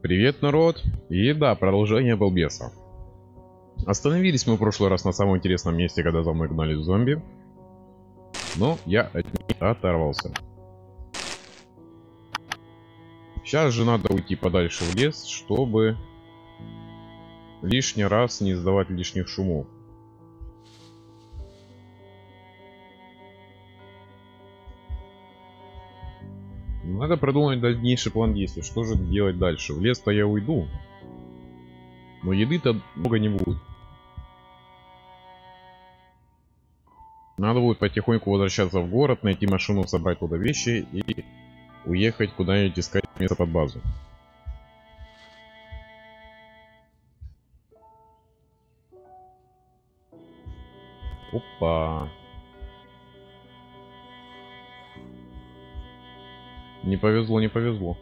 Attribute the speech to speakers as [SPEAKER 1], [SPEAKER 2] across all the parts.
[SPEAKER 1] Привет, народ! И да, продолжение балбеса. Остановились мы в прошлый раз на самом интересном месте, когда за мной гнались зомби. Но я от них оторвался. Сейчас же надо уйти подальше в лес, чтобы лишний раз не издавать лишних шумов. Надо продумать дальнейший план действий. Что же делать дальше? В лес-то я уйду. Но еды-то много не будет. Надо будет потихоньку возвращаться в город, найти машину, собрать туда вещи и уехать куда-нибудь искать место под базу. Опа. Не повезло, не повезло.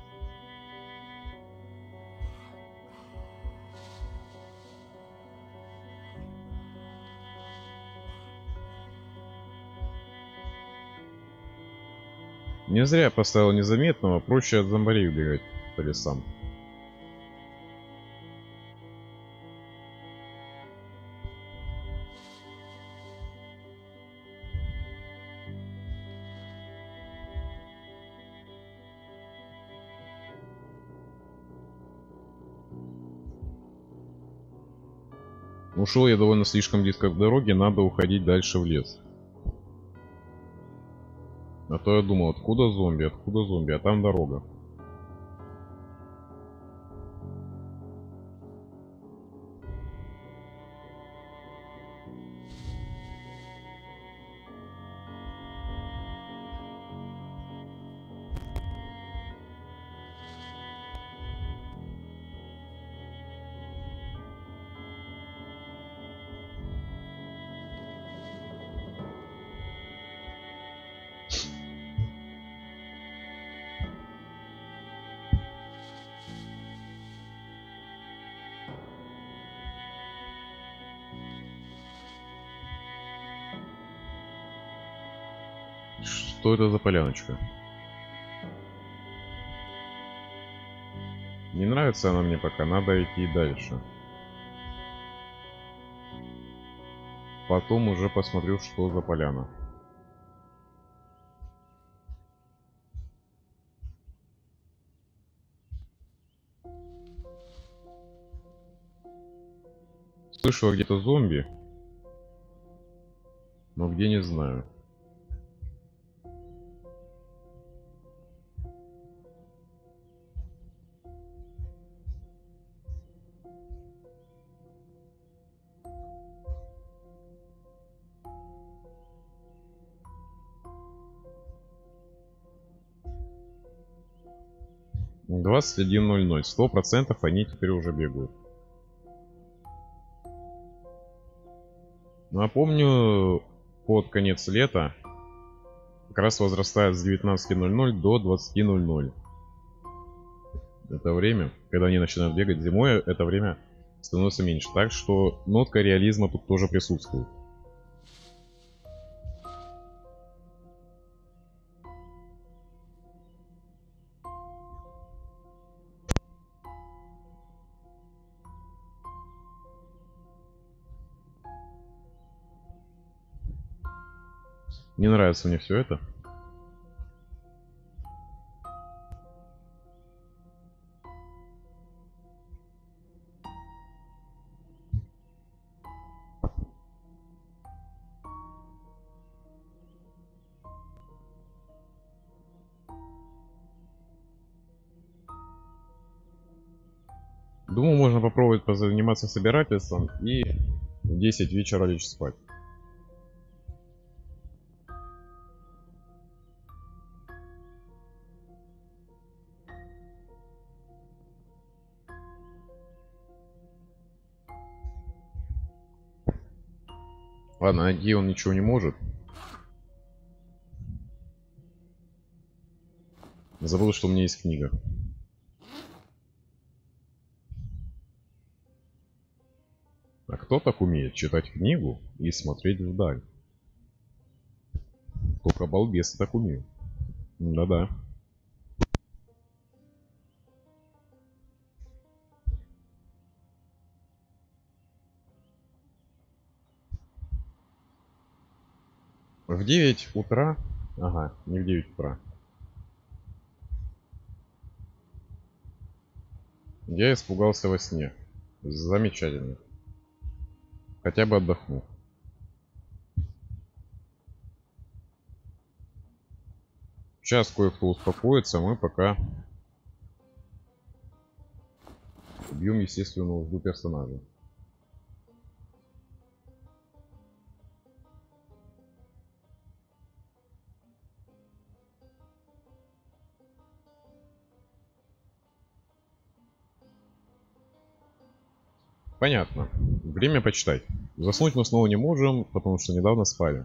[SPEAKER 1] Не зря я поставил незаметного, проще от зомбарей убегать по лесам. Ушел я довольно слишком близко к дороге, надо уходить дальше в лес. А то я думал, откуда зомби, а там дорога. Что это за поляночка? Не нравится она мне пока, надо идти дальше. Потом уже посмотрю, что за поляна. Слышал где-то зомби, но где не знаю. — 21:00. 100% они теперь уже бегают. Напомню, под конец лета как раз возрастает с 19:00 до 20:00. Это время, когда они начинают бегать. Зимой это время становится меньше. Так что нотка реализма тут тоже присутствует. Не нравится мне все это. Думаю, можно попробовать позаниматься собирательством и в 10 вечера лечь спать. Ладно, найти он ничего не может. Забыл, что у меня есть книга. А кто так умеет читать книгу и смотреть вдаль? Только балбесы так умеют. Да-да. В 9 утра. Ага, не в 9 утра. Я испугался во сне. Замечательно. Хотя бы отдохну. Сейчас кое-кто успокоится, мы пока убьем естественную нужду персонажа. Понятно. Время почитать. Заснуть мы снова не можем, потому что недавно спали.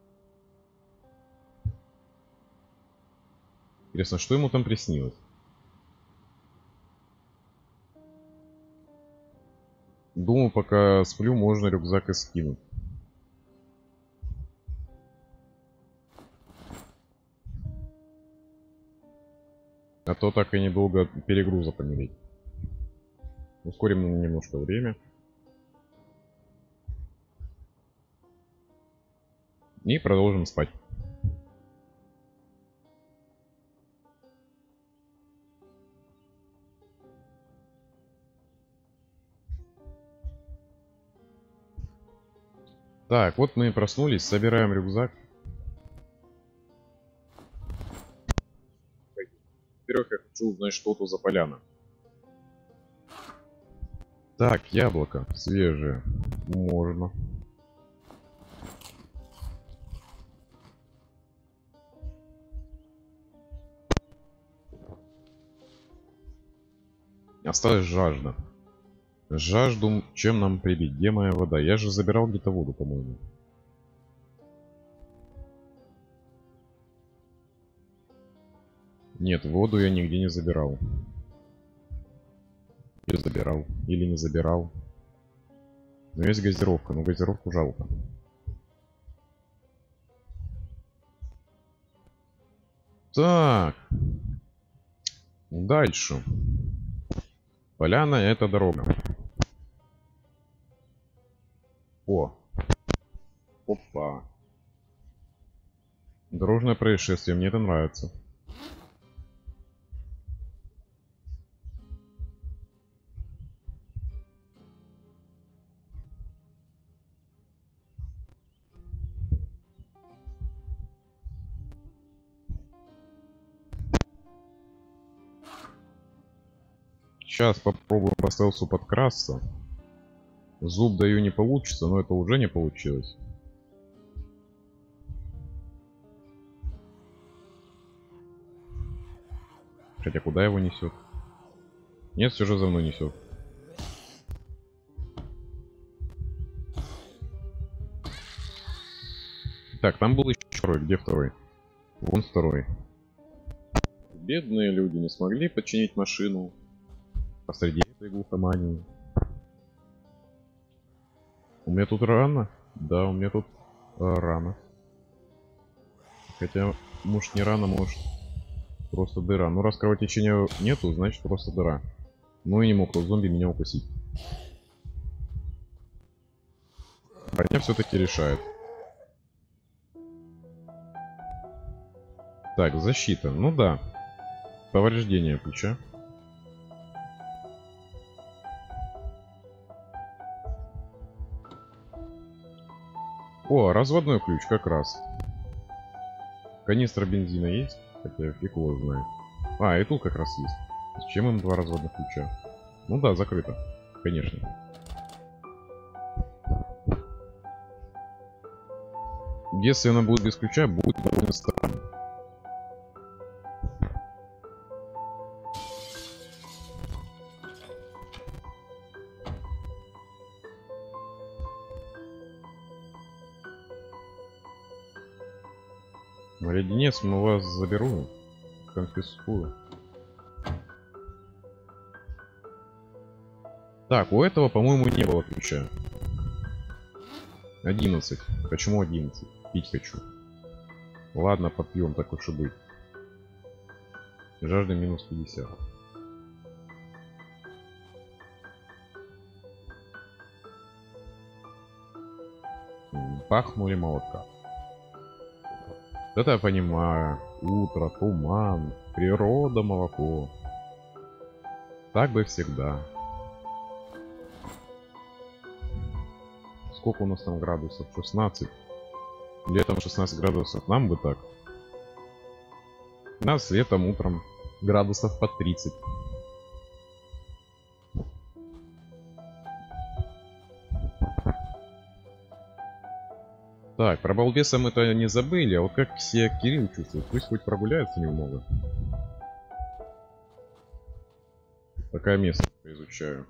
[SPEAKER 1] Интересно, что ему там приснилось? Думаю, пока сплю, можно рюкзак и скинуть. А то так и недолго перегруза помереть. Ускорим немножко время. И продолжим спать. Так, вот мы и проснулись, собираем рюкзак. Во-первых, я хочу узнать, что тут за поляна. Так, яблоко свежее. Можно. Осталась жажда. Жажду чем нам прибить? Где моя вода? Я же забирал где-то воду, по-моему. Нет, воду я нигде не забирал. Или забирал, или не забирал. Но есть газировка, но газировку жалко. Так. Дальше. Поляна — это дорога. О. Опа. Дорожное происшествие, мне это нравится. Сейчас попробуем по стелсу подкрасться. Зуб даю, не получится, но это уже не получилось. Хотя куда его несет? Нет, все же за мной несет. Так, там был еще второй. Где второй? Вон второй. Бедные люди не смогли починить машину посреди этой глухомании. У меня тут рано. Да, у меня тут рано. Хотя, может, не рано, может, просто дыра. Ну, раз кровотечения нету, значит просто дыра. Ну и не мог тот зомби меня укусить. Броня все-таки решает. Так, защита. Ну да. Повреждение ключа. О, разводной ключ как раз. Канистра бензина есть? Хотя фиг его знает. А, и тут как раз есть. Зачем им два разводных ключа? Ну да, закрыто. Конечно. Если она будет без ключа, будет довольно странно. Леденец мы вас заберу. Конфискую. Так, у этого, по-моему, не было ключа. 11. Почему 11? Пить хочу. Ладно, попьем, так уж и быть. Жажда минус 50. Пахнули молока. Это я понимаю. Утро, туман, природа, молоко. Так бы всегда. Сколько у нас там градусов? 16. Летом 16 градусов. Нам бы так. У нас летом, утром градусов по 30. Так, про балбеса мы-то не забыли, а вот как все Кирилл чувствует? Пусть хоть прогуляется немного. Такое место изучаю.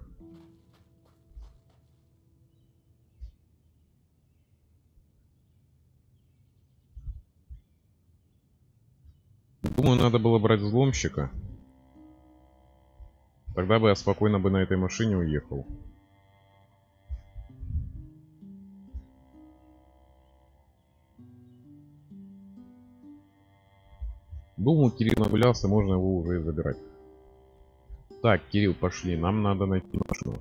[SPEAKER 1] Думаю, надо было брать взломщика. Тогда бы я спокойно бы на этой машине уехал. Думаю, Кирилл нагулялся, можно его уже и забирать. Так, Кирилл, пошли, нам надо найти машину.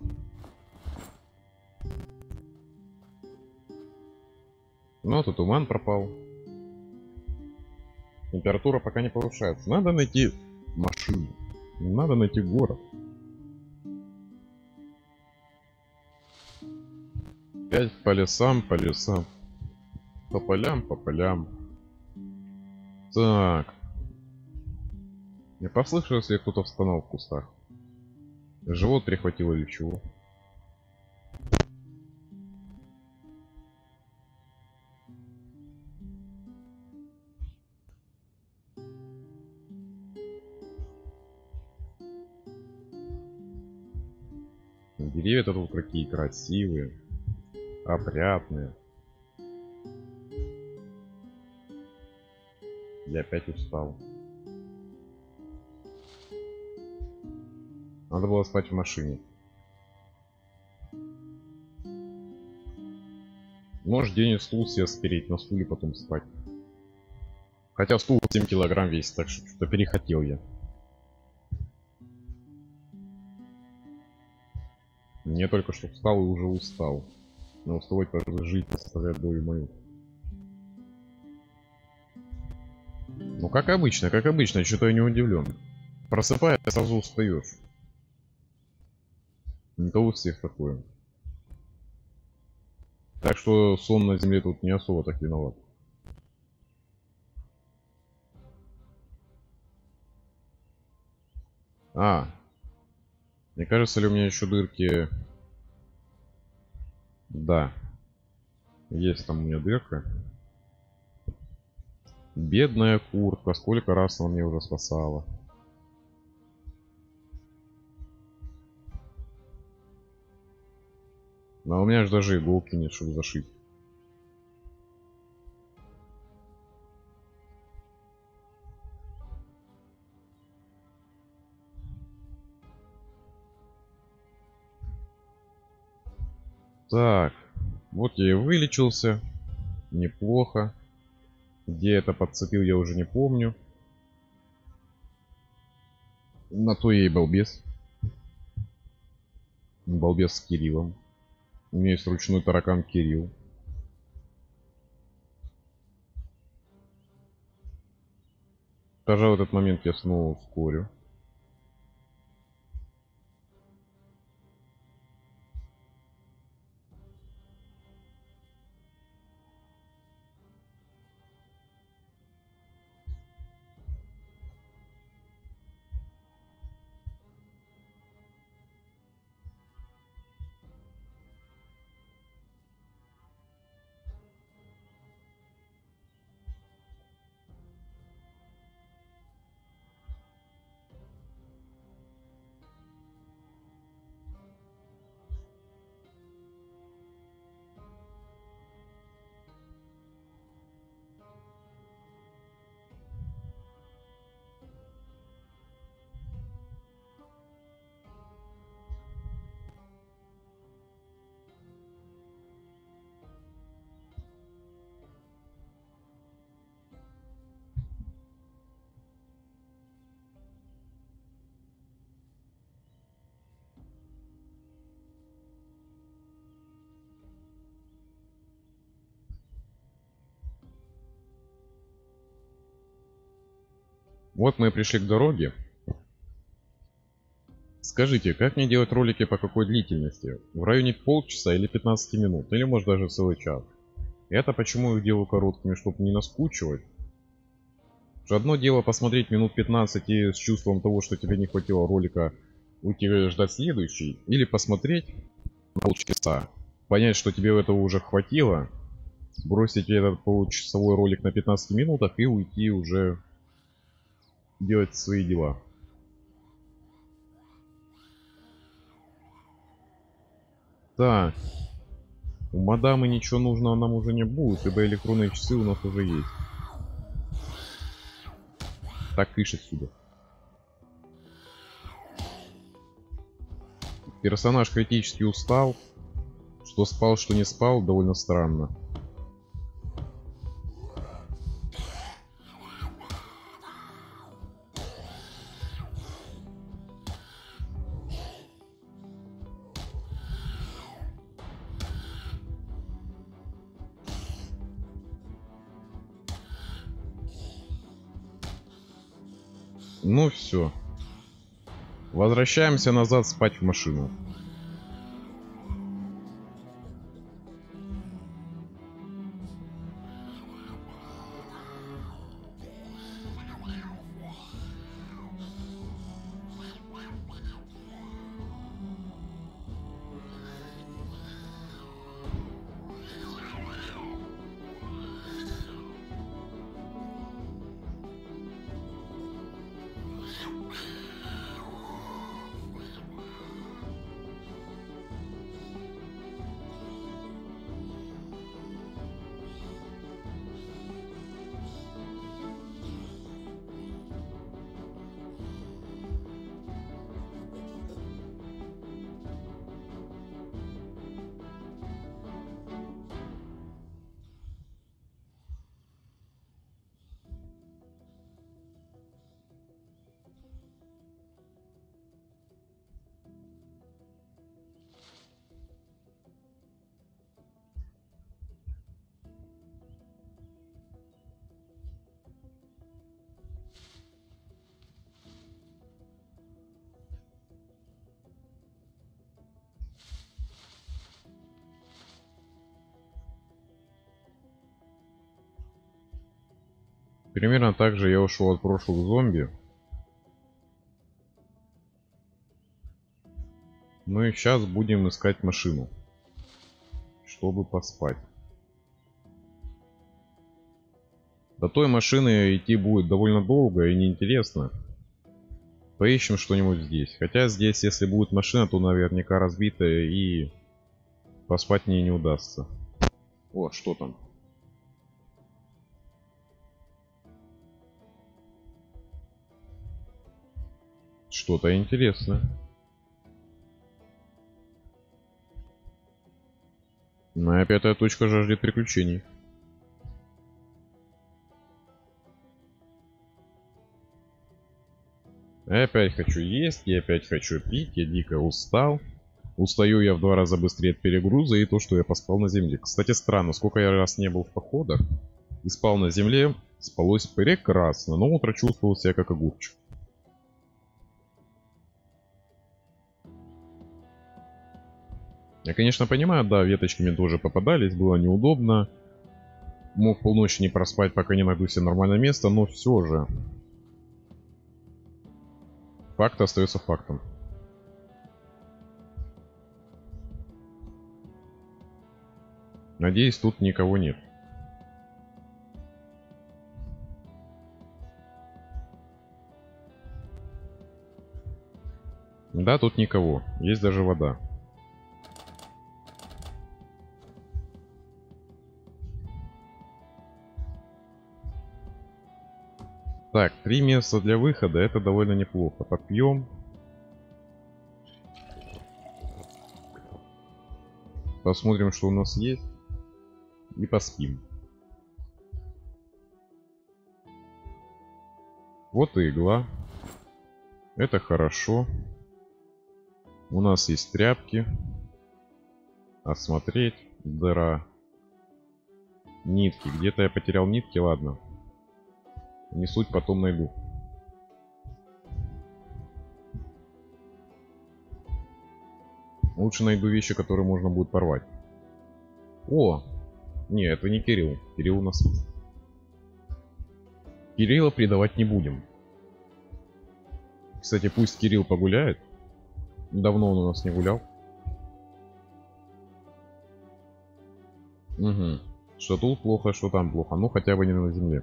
[SPEAKER 1] Ну, вот и туман пропал. Температура пока не повышается. Надо найти машину. Надо найти город. Опять по лесам, по лесам. По полям, по полям. Так. Я послышал, если кто-то встанул в кустах. Живот перехватило или чего? Деревья-то тут какие красивые. Опрятные. Я опять устал. Надо было спать в машине. Можешь где-нибудь стул себе спереть, на стуле потом спать. Хотя стул 7 килограмм весит, так что что-то перехотел я. Мне только что встал и уже устал. Но уставать просто жить составляет долю мою. Ну как обычно, что-то я не удивлен. Просыпаясь, сразу устаешь. Не то у всех такое. Так что сон на земле тут не особо так виноват. А, мне кажется ли у меня еще дырки? Да, есть там у меня дырка. Бедная куртка, сколько раз она мне уже спасала. Но у меня же даже иголки нет, чтобы зашить. Так, вот я и вылечился. Неплохо. Где это подцепил, я уже не помню. На то я и балбес. Балбес с Кириллом. У меня есть ручной таракан Кирилл. Пожалуй, в этот момент я снова ускорю. Вот мы и пришли к дороге. Скажите, как мне делать ролики по какой длительности? В районе полчаса или 15 минут? Или может даже целый час? Это почему я их делаю короткими, чтобы не наскучивать. Что одно дело посмотреть минут 15 и с чувством того, что тебе не хватило ролика, уйти и ждать следующий. Или посмотреть на полчаса, понять, что тебе этого уже хватило, бросить этот получасовой ролик на 15 минутах и уйти уже делать свои дела. Так, у мадамы ничего нужного нам уже не будет, ибо электронные часы у нас уже есть. Так, кыш отсюда. Персонаж критически устал. Что спал, что не спал, довольно странно. Ну все. Возвращаемся назад спать в машину. Примерно так же я ушел от прошлых зомби. Ну и сейчас будем искать машину, чтобы поспать. До той машины идти будет довольно долго и неинтересно. Поищем что-нибудь здесь. Хотя здесь, если будет машина, то наверняка разбитая и поспать мне не удастся. О, что там? Что-то интересное. Моя пятая точка жаждет приключений. Я опять хочу есть, я опять хочу пить, я дико устал. Устаю я в 2 раза быстрее от перегруза и то, что я поспал на земле. Кстати, странно, сколько я раз не был в походах и спал на земле, спалось прекрасно, но утро чувствовал себя как огурчик. Я, конечно, понимаю, да, веточки мне тоже попадались, было неудобно. Мог полночи не проспать, пока не найду себе нормальное место, но все же. Факт остается фактом. Надеюсь, тут никого нет. Да, тут никого. Есть даже вода. Так, 3 места для выхода, это довольно неплохо. Попьем. Посмотрим, что у нас есть. И поспим. Вот и игла. Это хорошо. У нас есть тряпки. Осмотреть. Дыра. Нитки. Где-то я потерял нитки, ладно. Не суть, потом найду. Лучше найду вещи, которые можно будет порвать. О! Не, это не Кирилл. Кирилл у нас... Кирилла предавать не будем. Кстати, пусть Кирилл погуляет. Давно он у нас не гулял. Угу. Что тут плохо, что там плохо. Ну, хотя бы не на земле.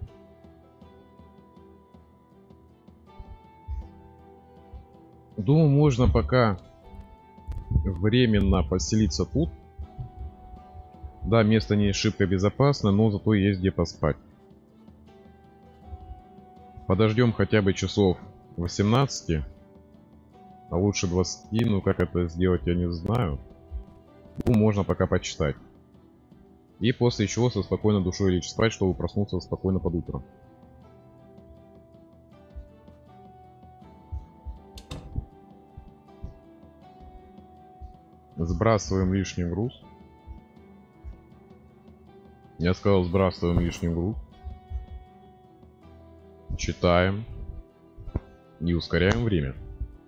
[SPEAKER 1] Думаю, можно пока временно поселиться тут. Да, место не шибко безопасно, но зато есть где поспать. Подождем хотя бы часов 18. А лучше 20. Ну, как это сделать, я не знаю. Ну, можно пока почитать. И после чего со спокойной душой лечь спать, чтобы проснуться спокойно под утро. Сбрасываем лишний груз. Я сказал, сбрасываем лишний груз. Читаем. И ускоряем время.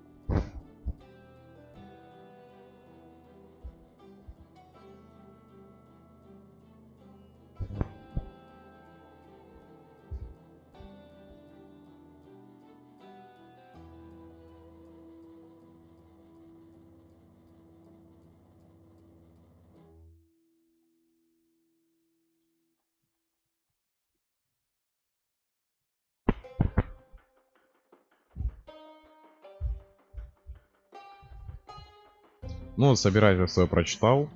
[SPEAKER 1] Ну, вот собирательство я прочитал.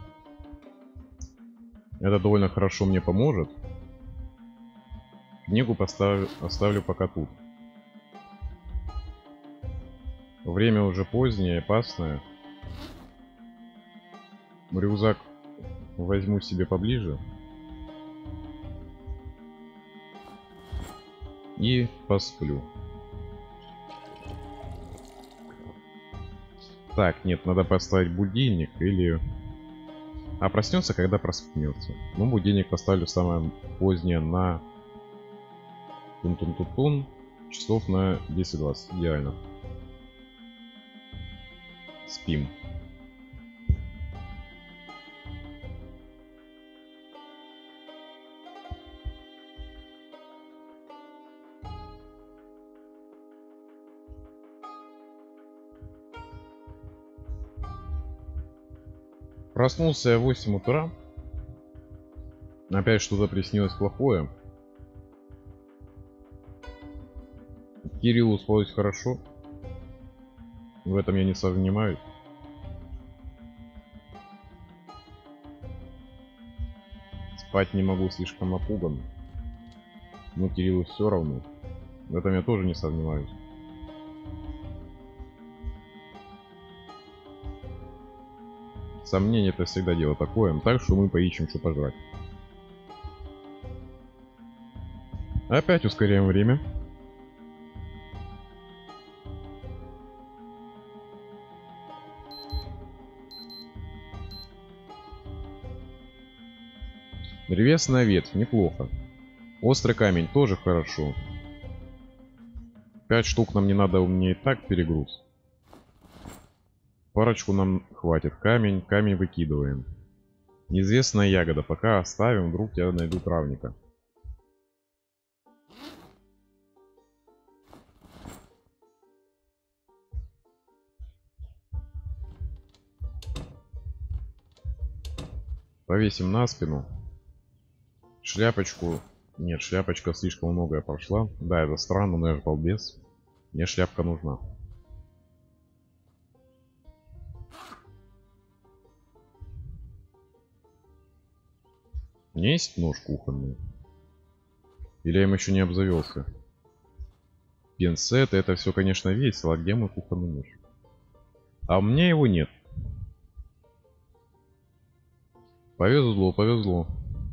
[SPEAKER 1] Это довольно хорошо мне поможет. Книгу оставлю пока тут. Время уже позднее, опасное. Рюкзак возьму себе поближе. И посплю. Так, нет, надо поставить будильник или... А проснется, когда проснется. Ну, будильник поставлю самое позднее на... Тун-тун-тун-тун. Часов на 10-20. Идеально. Спим. Проснулся я в 8 утра. Опять что-то приснилось плохое. Кириллу спалось хорошо. В этом я не сомневаюсь. Спать не могу, слишком напуган. Но Кириллу все равно. В этом я тоже не сомневаюсь. Сомнение — это всегда дело такое. Так что мы поищем, что пожрать. Опять ускоряем время. Древесная ветвь, неплохо. Острый камень тоже хорошо. 5 штук нам не надо, у меня и так перегруз. Парочку нам хватит. Камень выкидываем. Неизвестная ягода. Пока оставим, вдруг я найду травника. Повесим на спину. Шляпочку. Нет, шляпочка слишком многое прошла. Да, это странно, но я же балбес. Мне шляпка нужна. У меня есть нож кухонный? Или я им еще не обзавелся? Пинцет, это все, конечно, весело. А где мой кухонный нож? А у меня его нет. Повезло, повезло.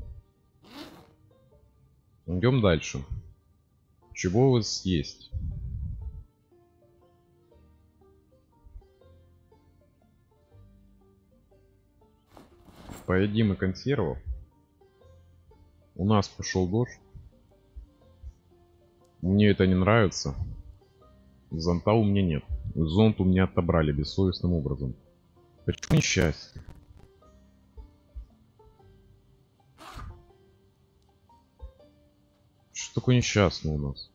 [SPEAKER 1] Идем дальше. Чего у вас есть? Поедим и консервов. У нас пошел дождь. Мне это не нравится. Зонта у меня нет. Зонт у меня отобрали бессовестным образом. Почему несчастье? Что такое несчастный у нас?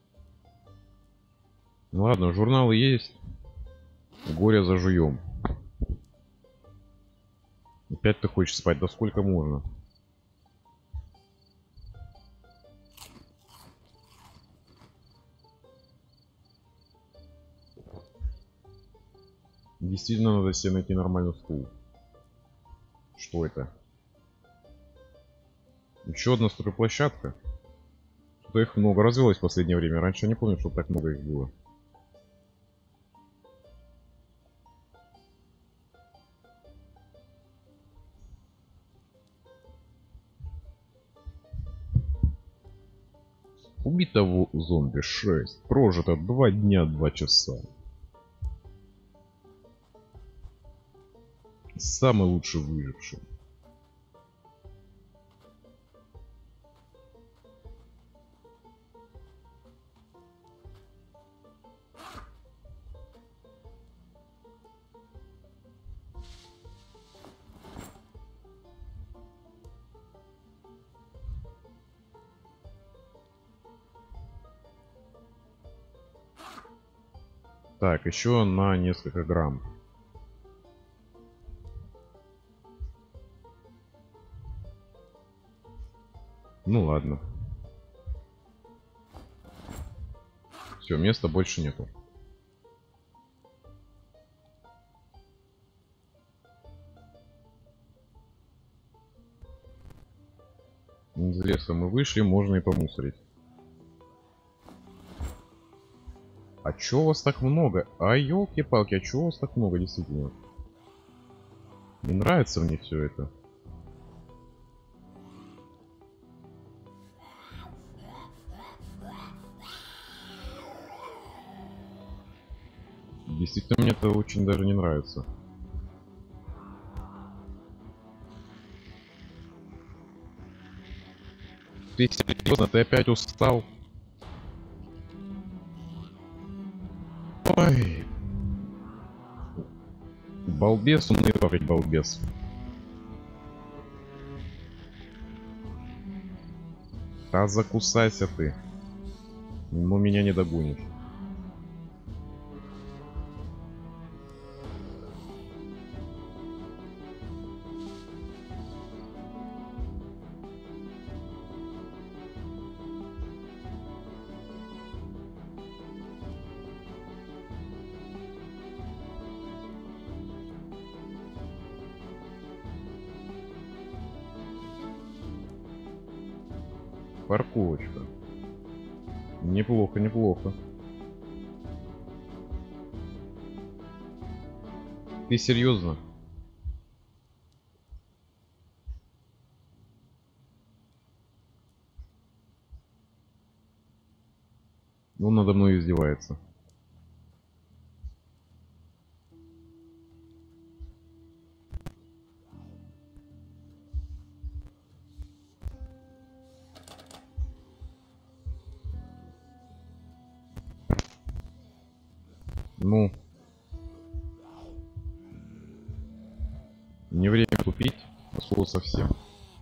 [SPEAKER 1] Ну ладно, журналы есть. Горе зажуем. Опять ты хочешь спать? Да сколько можно? Действительно надо себе найти нормальный стул. Что это? Еще одна стройплощадка. Что-то их много развилось в последнее время. Раньше я не помню, что так много их было. Убито зомби 6. Прожито 2 дня 2 часа. Самый лучший выживший. Так, еще на несколько грамм. Ну ладно. Все, места больше нету. Из леса мы вышли, можно и помусорить. А чё у вас так много? А ёлки-палки, а чё у вас так много, действительно? Не нравится мне все это. Действительно, мне это очень даже не нравится. Ты серьезно, ты опять устал? Ой. Балбес, умный говорить балбес. Да закусайся ты. Но меня не догонишь. Парковочка. Неплохо, неплохо. Ты серьезно? Он надо мной издевается. Ну. Не время купить, а слово совсем.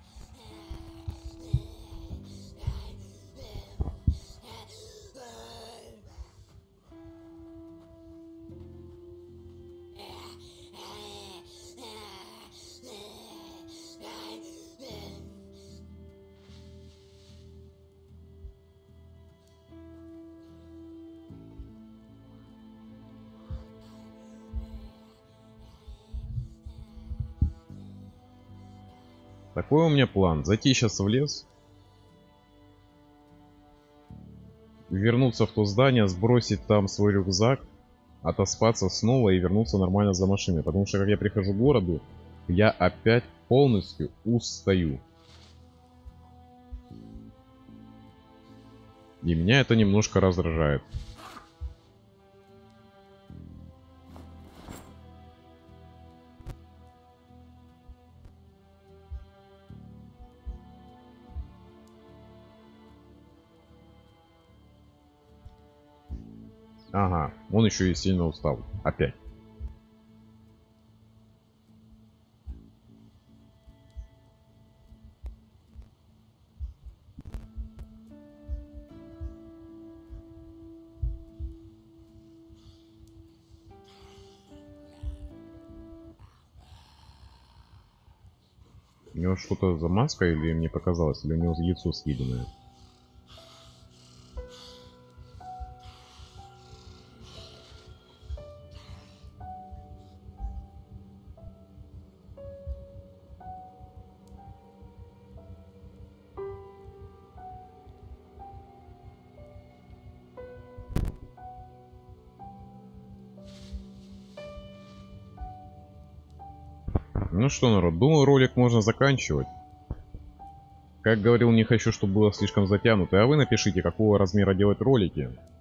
[SPEAKER 1] Такой у меня план. Зайти сейчас в лес. Вернуться в то здание, сбросить там свой рюкзак. Отоспаться снова и вернуться нормально за машиной. Потому что, как я прихожу к городу, я опять полностью устаю. И меня это немножко раздражает. Ага, он еще и сильно устал. Опять. У него что-то за маска, или мне показалось, или у него яйцо съеденное. Ну что, народ, думаю, ролик можно заканчивать. Как говорил, не хочу, чтобы было слишком затянуто. А вы напишите, какого размера делать ролики.